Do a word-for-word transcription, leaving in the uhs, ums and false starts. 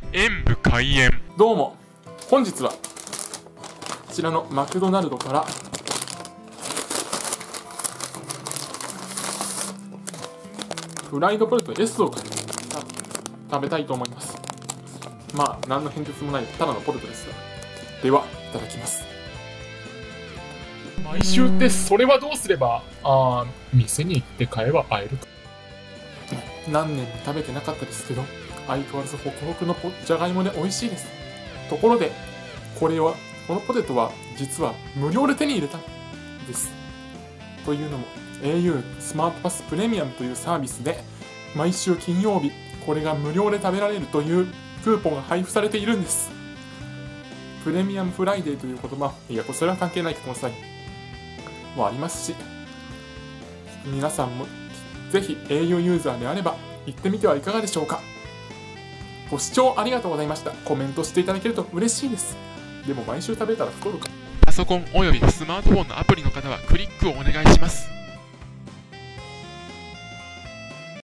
演武開演。 どうも、本日はこちらのマクドナルドからフライドポテト S を買って食べたいと思います。まあ何の変哲もないただのポテトですが、ではいただきます。 毎週ってそれはどうすれば、あー店に行って買えば会えるか。 何年も食べてなかったですけど、相変わらずホクホクのポじゃがいもで美味しいです。ところでこれはこのポテトは実は無料で手に入れたんです。というのも エーユー スマートパスプレミアムというサービスで毎週金曜日これが無料で食べられるというクーポンが配布されているんです。プレミアムフライデーという言葉、いやそれは関係ないくださいもありますし、皆さんもぜひ エーユー ユーザーであれば行ってみてはいかがでしょうか。ご視聴ありがとうございました。コメントしていただけると嬉しいです。でも毎週食べたら太るか。 パソコンおよびスマートフォンのアプリの方はクリックをお願いします。